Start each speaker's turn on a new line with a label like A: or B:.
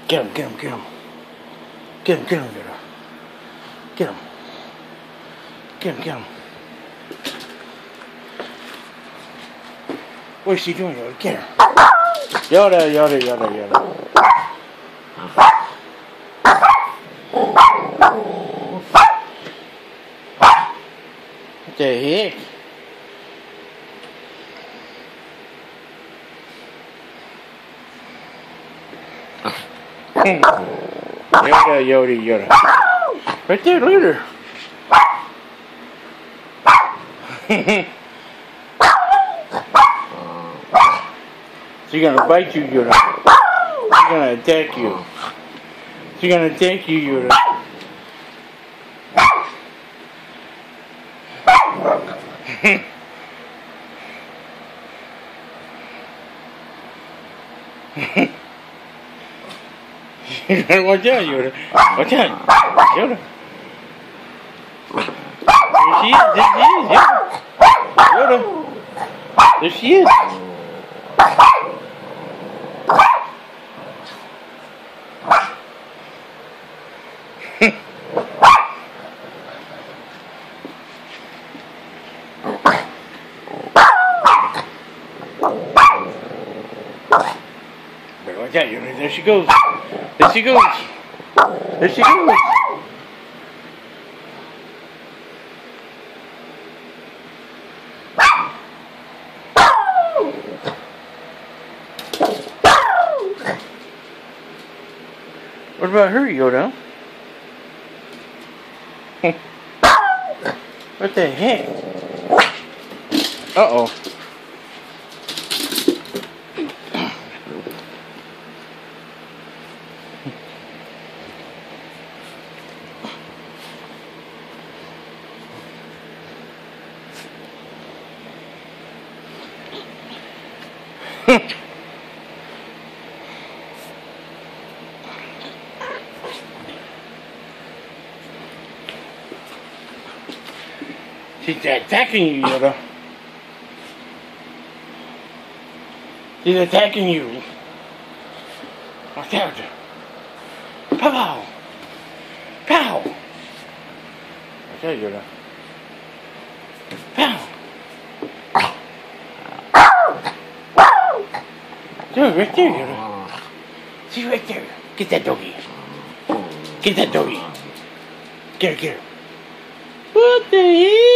A: Get him, get him, get him. Get him, get him, Yoda. Get him. Get him, get him. What's he doing, Yoda? Get him. Yoda, Yoda, Yoda, Yoda. What the heck? Yoda, Yoda, Yoda. Right there, look at her. She's gonna bite you, Yoda. She's gonna attack you. She's gonna attack you, Yoda. Watch out, Yoda. Watch out. Yoda. There she is. There she is, Yoda. Yoda. There she is. Watch out, Yoda. There she goes. There she goes. There she goes. What about her, Yoda? What the heck? Uh-oh. She's attacking you, Yoda. She's attacking you. Watch out. Pow! Pow! Watch out, Yoda. Pow! Dude, right there, Yoda. She's right there. Get that doggy. Get that doggy. Get her, get her. What the heck?